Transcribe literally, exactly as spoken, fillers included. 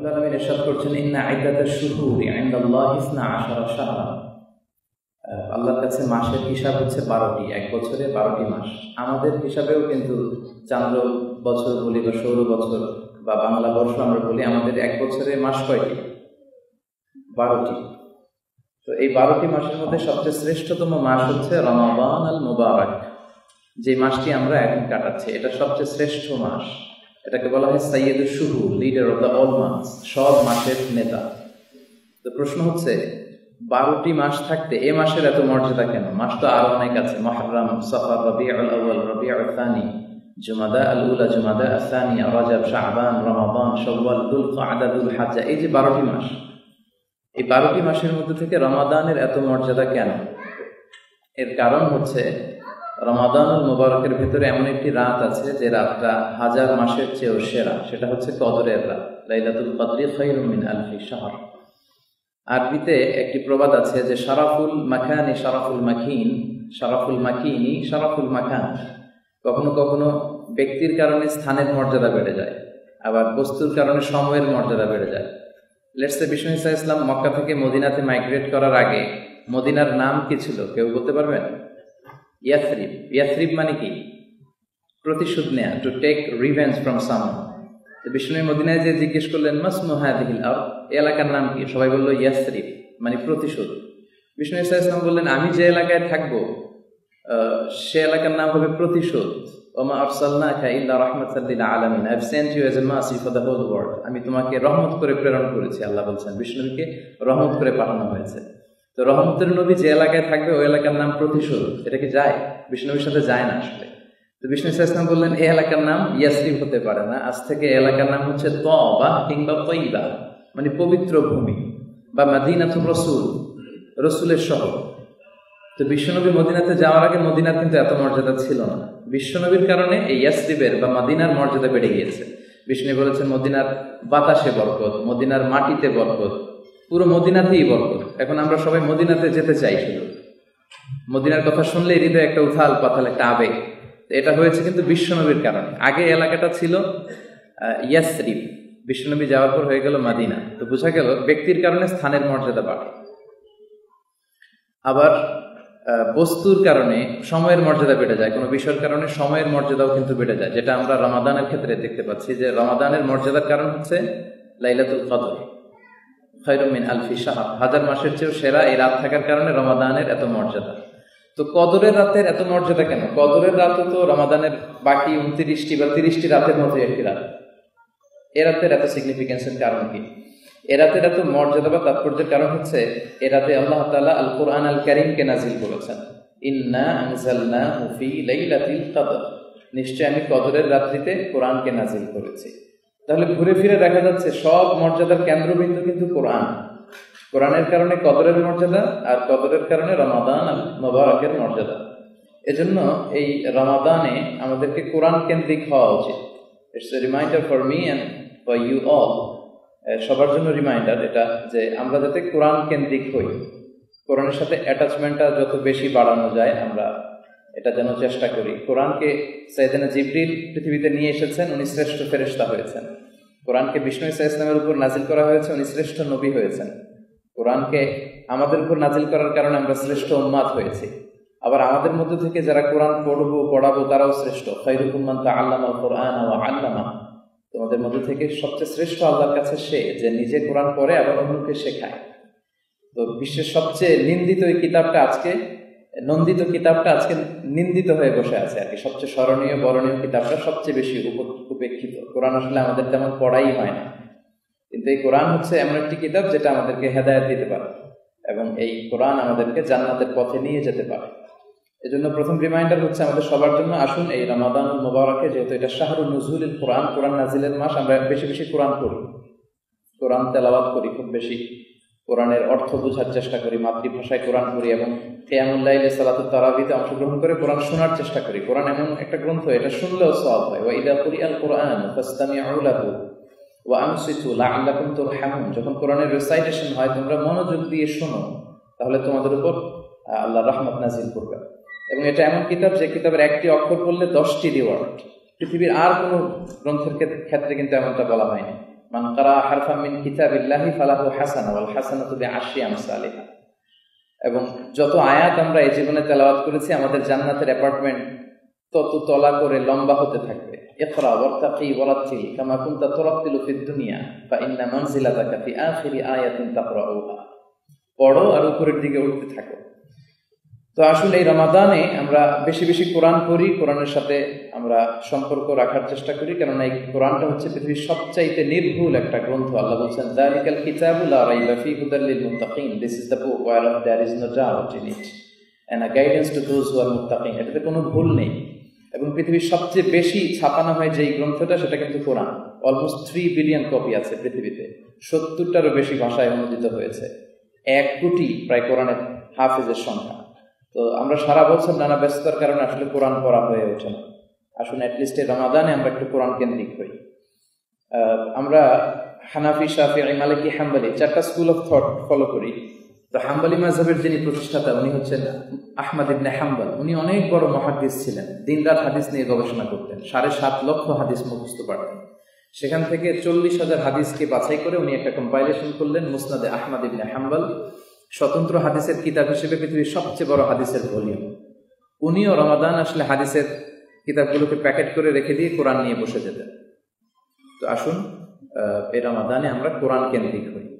রব্বুল আলামিন ইরশাদ করছেন, ইন্না ইদ্দাতাশ শুহুরি ইনদাল্লাহি ইসনা আশারা শাহরান। আল্লাহর কাছে মাসের হিসাব হচ্ছে বারোটি, এক বছরে বারোটি মাস। আমাদের হিসাবেও কিন্তু চান্দ্র বছর বলি বা সৌর বছর বা বাংলা বর্ষ আমরা বলি, আমাদের এক বছরে মাস কয়টি? বারোটি। তো এই বারোটি মাসের মধ্যে সবচেয়ে শ্রেষ্ঠতম মাস হচ্ছে রমাদান আল মুবারক, যে মাসটি আমরা এখন কাটাচ্ছি। এটা সবচেয়ে শ্রেষ্ঠ মাস। এটাকে বলা হয় সাইয়্যিদুশ শুহুর, leader of the all months, সব মাসের নেতা। তো প্রশ্ন হচ্ছে, বারোটি মাস থাকতে এ মাসের এত মর্যাদা কেন? মাস তো আরো অনেক আছে, মুহররম, সফর, রবিউল আউয়াল, রবিউল থানি, জুমাদা আল উলা, জুমাদা আল থানিয়া, রজব, শাবান, রমাদান, শাওয়াল, যুলকাদা, যুলহিজ্জা, এই যে বারোটি মাস, এই বারোটি মাসের মধ্যে থেকে রমাদানের এত মর্যাদা কেন? এর কারণ হচ্ছে রমাদানুল মুবারকের ভিতরে এমন একটি রাত আছে যে রাতটা হাজার মাসের চেয়েও সেরা। সেটা হচ্ছে কদরের রাত, লাইলাতুল কদরি খায়রুম মিন আলফি শাহর। আরবিতে একটি প্রবাদ আছে যে শারাফুল মাকানি শারাফুল মাকিন, শারাফুল মাকিনি শারাফুল মাকান। কখনো কখনো ব্যক্তির কারণে স্থানের মর্যাদা বেড়ে যায়, আবার বস্তুর কারণে সময়ের মর্যাদা বেড়ে যায়। লেটস সে বিষ্ণু ঈসা ইসলাম মক্কা থেকে মদিনাতে মাইগ্রেট করার আগে মদিনার নাম কি ছিল? কেউ বলতে পারবেন? ইয়াসরিব। ইয়াসরিব মানে কি? প্রতিশোধ নেয়া, to take revenge from someone. তো বিষ্ণু মদিনায় যে জিজ্ঞেস করলেন মাসমু হাযিহিল আরদ, এই এলাকার নাম কি? সবাই বলল ইয়াসরিব, মানে প্রতিশোধ। বিষ্ণু ঈসা ইসলাম বললেন, আমি যে এলাকায় থাকবো সে এলাকার নাম হবে প্রতিশোধ। ওমা আরসালনাকা ইল্লা রাহমাতাল লিল আলামিন, I have sent you as a mercy for the whole world. আমি তোমাকে রহমত করে প্রেরণ করেছি। আল্লাহ বলছেন বিষ্ণুকে রহমত করে পাঠানো হয়েছে। তো রহমতের নবী যে এলাকায় থাকবে ওই এলাকার নাম প্রতিশোধ। এটা কি যায়? বিষ্ণুর সাথে যায় না আসলে। তো বিষ্ণু ইসলাম বললেন, এই এলাকার নাম ইয়াসরিব হতে পারে না, আজ থেকে এলাকার নাম হচ্ছে তবা কিংবা তয়্যিবা, মানে পবিত্র ভূমি, বা মদিনাতুর রাসূল, রসুলের শহর। তো বিশ্বনবী মদিনাতে যাওয়ার আগে মদিনার কিন্তু এত মর্যাদা ছিল না। বিশ্বনবীর কারণে এই ইয়াসরিবের বা মদিনার মর্যাদা বেড়ে গিয়েছে। বিষ্ণু বলেছেন, মদিনার বাতাসে বরকত, মদিনার মাটিতে বরকত, পুরো মদিনাতেই বরকত। এখন আমরা সবাই মদিনাতে যেতে চাই, শুধু মদিনার কথা শুনলে হৃদয়ে একটা উথাল পাথাল একটা আবেগ। এটা হয়েছে কিন্তু বিশ্বনবীর কারণে। আগে এলাকাটা ছিল ইয়াসরিব, বিশ্বনবী যাওয়ার পর হয়ে গেল মদিনা। তো বোঝা গেল ব্যক্তির কারণে স্থানের মর্যাদা বাড়ে। আবার বস্তুর কারণে সময়ের মর্যাদা বেড়ে যায়, কোনো বিষয়ের কারণে সময়ের মর্যাদাও কিন্তু বেড়ে যায়, যেটা আমরা রমাদানের ক্ষেত্রে দেখতে পাচ্ছি যে রমাদানের মর্যাদার কারণ হচ্ছে লাইলাতুল কদর খায়রুম মিন আলফি শাহর, হাজার মাসের চেয়েও সেরা এই রাত থাকার কারণে রমাদানের এত মর্যাদা। তো কদরের রাতের এত মর্যাদা কেন? কদরের রাত তো রমাদানের বাকি উনত্রিশটি বা তিরিশটি রাতের মধ্যে একটি রাত। এ রাতের এত সিগনিফিকেন্সের কারণ কি? এ রাতের এত মর্যাদা বা তাৎপর্যের কারণ হচ্ছে এ রাতে আল্লাহ তাআলা আল কোরআন আল কারীমকে নাজিল করেছেন। ইন্না আনজালনাহু ফি লাইলাতিল কদর, নিশ্চয় আমি কদরের রাত্রিতে কোরআনকে নাজিল করেছি। তাহলে ঘুরে ফিরে দেখা যাচ্ছে সব মর্যাদার কেন্দ্রবিন্দু কিন্তু কোরআন। কোরআনের কারণে কদরের মর্যাদা, আর কদরের কারণে রমাদান আল মুবারকের মর্যাদা। এজন্য এই রমাদানে আমাদেরকে কোরআন কেন্দ্রিক হওয়া উচিত। It's a reminder for me and for you all, সবার জন্য রিমাইন্ডার এটা, যে আমরা যাতে কোরআন কেন্দ্রিক হই, কোরআনের সাথে অ্যাটাচমেন্টটা যত বেশি বাড়ানো যায় আমরা এটা যেন চেষ্টা করি। কোরআনকে সাইয়েদনা জিবরিল পৃথিবীতে নিয়ে এসেছেন, উনি শ্রেষ্ঠ ফেরেশতা হয়েছেন। কোরআনকে বিষ্ণু ঈসা ইসলামের উপর নাজিল করা হয়েছে, উনি শ্রেষ্ঠ নবী হয়েছেন। কোরআনকে আমাদের উপর নাজিল করার কারণে আমরা শ্রেষ্ঠ উম্মাত হয়েছি। আবার আমাদের মধ্যে থেকে যারা কোরআন পড়বো পড়াবো তারাও শ্রেষ্ঠ। খায়রুকুম মান তাআল্লামাল কুরআন ওয়া আল্লামা, তোমাদের মধ্যে থেকে সবচেয়ে শ্রেষ্ঠ আল্লাহর কাছে সে যে নিজে কোরআন পড়ে আবার অন্যকে শেখায়। তো বিশ্বের সবচেয়ে নিন্দিত এই কিতাবটা আজকে, নন্দিত কিতাবটা আজকে নিন্দিত হয়ে বসে আছে আর কি। সবচেয়ে স্মরণীয় বরণীয় কিতাবটা সবচেয়ে বেশি উপেক্ষিত। কোরআন আসলে আমাদের তেমন পড়াই হয় না, কিন্তু এই কোরআন হচ্ছে এমন একটি কিতাব যেটা আমাদেরকে হেদায়েত দিতে পারে, এবং এই কোরআন আমাদেরকে জান্নাতের পথে নিয়ে যেতে পারে। এজন্য প্রথম রিমাইন্ডার হচ্ছে আমাদের সবার জন্য, আসুন এই রমাদানুল মুবারকে, যেহেতু এটা শাহরুন নুজুলিল কোরআন, কোরআন নাজিলের মাস, আমরা বেশি বেশি কোরআন পড়ি, কোরআন তেলাওয়াত করি খুব বেশি, কোরআনের অর্থ বোঝার চেষ্টা করি, মাতৃভাষায় কোরআন পড়ি, এবং কিয়ামুল লাইলে সালাতুত তারাবিতে অংশগ্রহণ করে কোরআন শোনার চেষ্টা করি। কোরআন এমন একটা গ্রন্থ, এটা শুনলেও সওয়াব হয়। ওয়া ইযা কুরিআল কুরআন ফাসতামিউ লাহু ওয়া আনসিতু লাআল্লাকুম তুরহামুন, যখন কোরআনের রিসাইটেশন হয় তোমরা মনোযোগ দিয়ে শোনো, তাহলে তোমাদের উপর আল্লাহ রহমত নাজিল করবে। এবং এটা এমন কিতাব যে কিতাবের একটি অক্ষর পড়লে দশটি রিওয়ার্ড। পৃথিবীর আর কোনো গ্রন্থের ক্ষেত্রে কিন্তু এমনটা বলা হয়নি। মান ক্বারা হারফাম মিন কিতাবিল্লাহি ফালাহু হাসানা ওয়াল হাসানাতু বিআশরি আমসালিহা। এবং যত আয়াত আমরা এই জীবনে তেলাওয়াত করেছি, আমাদের জান্নাতের অ্যাপার্টমেন্ট তত তলা করে লম্বা হতে থাকবে। ইকরা ওয়ারতাকি ওয়ারাতিল কামা কুনতা তুরাতিলু ফিদ দুনিয়া ফা ইন্না মানজিলাতাকা ফি আখিরি আয়াতিন তাকরাউহা। পড়ো আর উপরের দিকে উঠতে থাকো। তো আসলে এই রমাদানে আমরা বেশি বেশি কোরআন পড়ি, কোরআনের সাথে আমরা সম্পর্ক রাখার চেষ্টা করি, কেননা এই কোরআনটা হচ্ছে পৃথিবীর সবচাইতে নির্ভুল একটা গ্রন্থ। আল্লাহ বলছেন, যালিকাল কিতাবু লা রাইবা ফীহি হুদাল লিল মুত্তাকিন, this is the book whereof there is no doubt in it and a guidance to those who are মুত্তাকিন। এটাতে কোনো ভুল নেই। এবং পৃথিবীর সবচেয়ে বেশি ছাপানো হয় যে গ্রন্থটা, সেটা কিন্তু কোরআন। অলমোস্ট থ্রি বিলিয়ন কপি আছে পৃথিবীতে, সত্তরটারও বেশি ভাষায় অনুদিত হয়েছে, এক কোটি প্রায় কোরআনের হাফেজের সংখ্যা। তো আমরা সারা বছর নানা ব্যস্ততার কারণে আসলে কোরআন পড়া হয়ে ওঠে না। আসলে অ্যাটলিস্ট এই রমাদানে আমরা একটু কোরআন কেন্দ্রিক হই। আমরা হানাফি, শাফিঈ, মালিকি, হাম্বলি চারটা স্কুল অফ থট ফলো করি। তো হাম্বলি মাযহাবের যিনি প্রতিষ্ঠাতা, উনি হচ্ছেন আহমদ ইবনে হাম্বল। উনি অনেক বড় মুহাদ্দিস ছিলেন, দিনরাত হাদিস নিয়ে গবেষণা করতেন, সাড়ে সাত লক্ষ হাদিস মুখস্থ পারতেন। সেখান থেকে চল্লিশ হাজার হাদিসকে বাছাই করে উনি একটা কম্পাইলেশন করলেন, মুসনাদে আহমদ ইবনে হাম্বল। স্বতন্ত্র হাদিসের কিতাব হিসেবে পৃথিবীর সবচেয়ে বড় হাদিসের ভলিউম। উনিও রমাদান আসলে হাদিসের কিতাবগুলোকে প্যাকেট করে রেখে দিয়ে কোরআন নিয়ে বসে যেতেন। তো আসুন এই রমাদানে আমরা কোরআন কেন্দ্রিক হই।